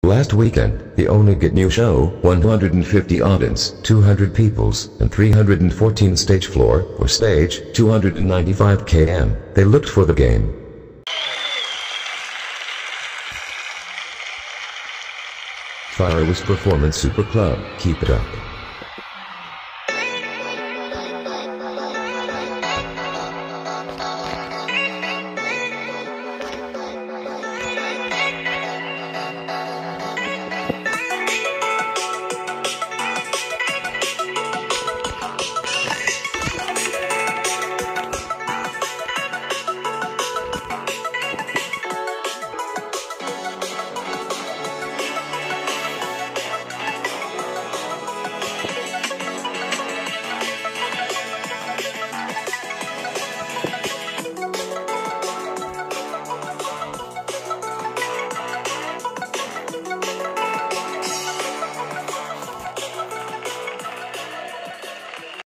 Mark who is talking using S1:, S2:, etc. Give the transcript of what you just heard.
S1: Last weekend, the only good new show, 150 audience, 200 peoples, and 314 stage floor, or stage, 295 km. They looked for the game. Fireworks Performance Super Club, keep it up.